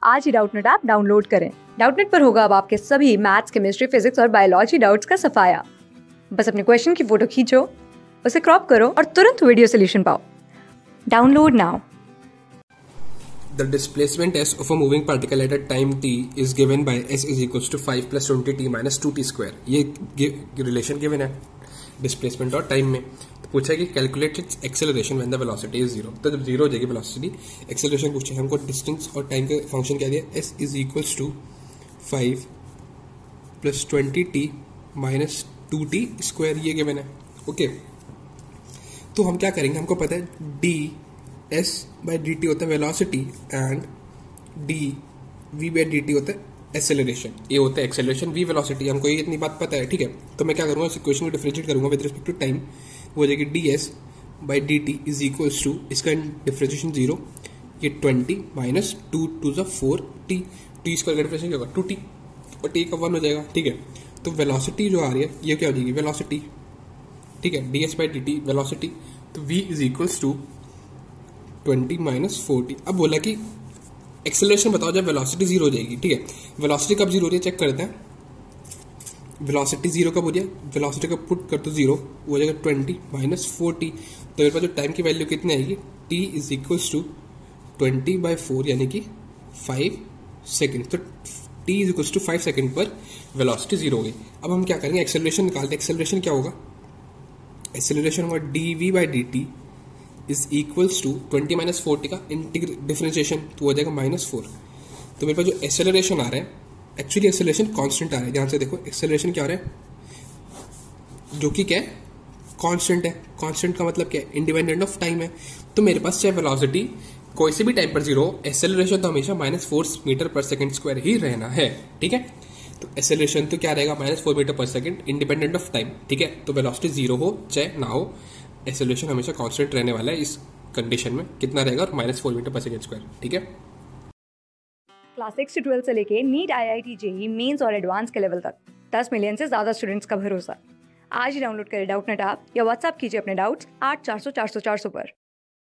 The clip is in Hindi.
आज ही डाउटनेट ऐप डाउनलोड करें। डाउटनेट पर होगा अब आपके सभी मैथ्स, केमिस्ट्री, फिजिक्स और बायोलॉजी डाउट्स का सफाया। बस अपने क्वेश्चन की फोटो खींचो, उसे क्रॉप करो और तुरंत वीडियो सोल्यूशन पाओ। Download now. The displacement s of a moving particle at a time t is given by s is equals to 5 plus 20t minus 2t square. ये रिलेशन गिवन है डिस्प्लेसमेंट और टाइम में। तो पूछा है कि calculate its acceleration when the velocity is zero. तो जब जीरो हो जाएगी वेलोसिटी, एक्सेलरेशन पूछा है हमको। डिस्टेंस और टाइम का फंक्शन क्या दिया, s is equals to 5 plus 20t minus 2t square, ये गिवन है। ओके, तो हम क्या करेंगे, हमको पता है d s by D T होता है velocity and D V by D T होता है एक्सेलरेशन। ए होता है एक्सेलरेशन, वी वेलोसिटी, हमको ये इतनी बात पता है। ठीक है, तो मैं क्या करूँगा, इस इक्वेशन को डिफरेंशिएट करूँगा विद रिस्पेक्ट टू टाइम। वो हो जाएगी D S by D T is equals to, इसका डिफरेंशिएशन जीरो, ये 20 माइनस 2 टू ज़ 4t, टी स्क्वायर का डिफरेंशिएशन क्या होगा 2t और t का 1 हो जाएगा। ठीक है, तो वेलोसिटी जो आ रही है ये क्या हो जाएगी वेलोसिटी। ठीक है, D S by D T velocity, तो v is equals to 20 minus 40। अब बोला कि एक्सेलरेशन बताओ जब वेलोसिटी जीरो हो जाएगी। ठीक है, वेलोसिटी कब जीरो हो रही है चेक करते हैं। वेलोसिटी जीरो कब हो रही है, वेलोसिटी का पुट कर तो जीरो हो जाएगा 20 माइनस 40। तो मेरे पास जो टाइम की वैल्यू कितनी आएगी, t is equals to 20 by 4 यानी कि 5 सेकेंड। तो t is equals to 5 second पर वेलोसिटी जीरो हो गई। अब हम क्या करेंगे, एक्सेलरेशन निकालते हैं। एक्सेलरेशन क्या होगा, एक्सेलरेशन होगा D V by D T is equals to 20 minus 40 का डिफरेंशिएशन, तो हो जाएगा -4। तो मेरे पास जो एक्सेलरेशन आ रहा है, एक्चुअली एक्सेलरेशन कांस्टेंट आ रहा है। ध्यान से देखो, एक्सेलरेशन क्या आ रहा है, जो कि क्या है कांस्टेंट है। कांस्टेंट का मतलब क्या है, इंडिपेंडेंट ऑफ टाइम है। तो मेरे पास चाहे वेलोसिटी कोई से भी टाइम पर जीरो, एक्सेलरेशन तो हमेशा -4 मीटर पर सेकेंड स्क्वायर ही रहना है। ठीक है, तो एक्सेलरेशन तो क्या रहेगा -4 मीटर पर सेकेंड इंडिपेंडेंट ऑफ टाइम। ठीक है, तो वेलोसिटी जीरो हो चाहे ना हो, एक्सेलरेशन हमेशा कांस्टेंट रहने वाला है। इस कंडीशन में कितना रहेगा, -4 मीटर पर सेकेंड स्क्वायर। ठीक है, क्लास 6 से 12 से लेके नीट, IIT, जेईई मेंस और एडवांस के लेवल तक 10 मिलियन से ज्यादा स्टूडेंट्स का भरोसा। आज ही डाउनलोड करें डाउटनेट ऐप या व्हाट्सएप कीजिए अपने डाउट्स 8400 400 400 पर।